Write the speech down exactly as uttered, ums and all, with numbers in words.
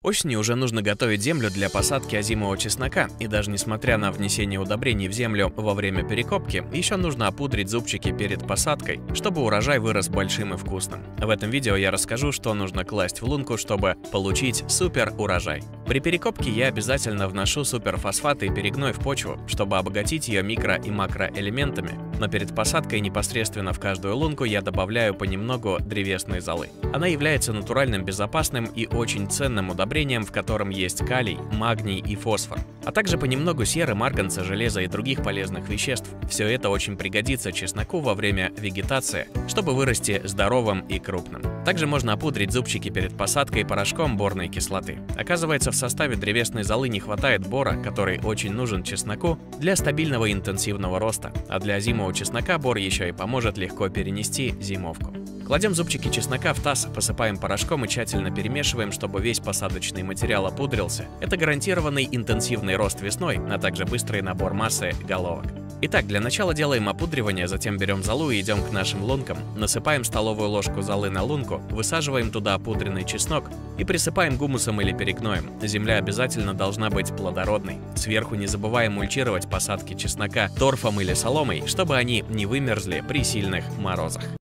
Осенью уже нужно готовить землю для посадки озимого чеснока, и даже несмотря на внесение удобрений в землю во время перекопки, еще нужно опудрить зубчики перед посадкой, чтобы урожай вырос большим и вкусным. В этом видео я расскажу, что нужно класть в лунку, чтобы получить супер урожай. При перекопке я обязательно вношу суперфосфаты и перегной в почву, чтобы обогатить ее микро- и макроэлементами, но перед посадкой непосредственно в каждую лунку я добавляю понемногу древесной золы. Она является натуральным, безопасным и очень ценным удобрением, в котором есть калий, магний и фосфор, а также понемногу серы, марганца, железа и других полезных веществ. Все это очень пригодится чесноку во время вегетации, чтобы вырасти здоровым и крупным. Также можно опудрить зубчики перед посадкой порошком борной кислоты. Оказывается, в составе древесной золы не хватает бора, который очень нужен чесноку для стабильного и интенсивного роста, а для озимого чеснока бор еще и поможет легко перенести зимовку. Кладем зубчики чеснока в таз, посыпаем порошком и тщательно перемешиваем, чтобы весь посадочный материал опудрился. Это гарантированный интенсивный рост весной, а также быстрый набор массы головок. Итак, для начала делаем опудривание, затем берем золу и идем к нашим лункам. Насыпаем столовую ложку золы на лунку, высаживаем туда опудренный чеснок и присыпаем гумусом или перегноем. Земля обязательно должна быть плодородной. Сверху не забываем мульчировать посадки чеснока торфом или соломой, чтобы они не вымерзли при сильных морозах.